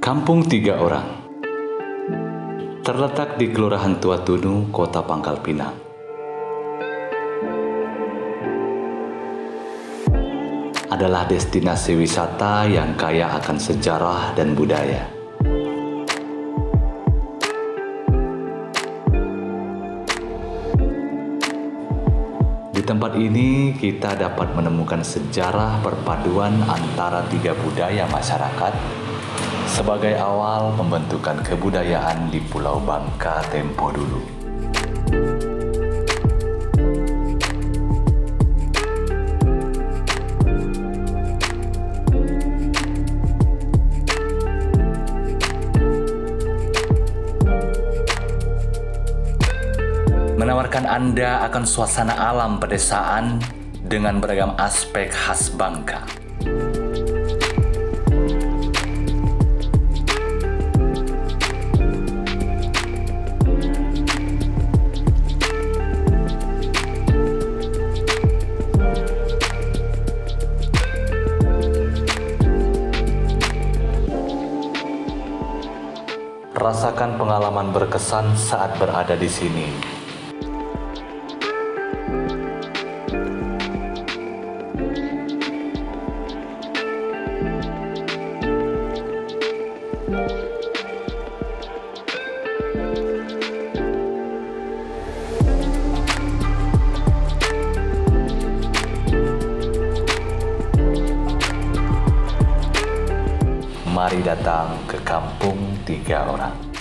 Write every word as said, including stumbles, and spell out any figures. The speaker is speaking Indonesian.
Kampung Tiga Orang terletak di Kelurahan Tua Tunu, Kota Pangkal Pinang. Adalah destinasi wisata yang kaya akan sejarah dan budaya. Di tempat ini kita dapat menemukan sejarah perpaduan antara tiga budaya masyarakat sebagai awal pembentukan kebudayaan di Pulau Bangka tempo dulu. Menawarkan Anda akan suasana alam pedesaan dengan beragam aspek khas Bangka. Rasakan pengalaman berkesan saat berada di sini. Mari datang ke Kampung Tiga Orang.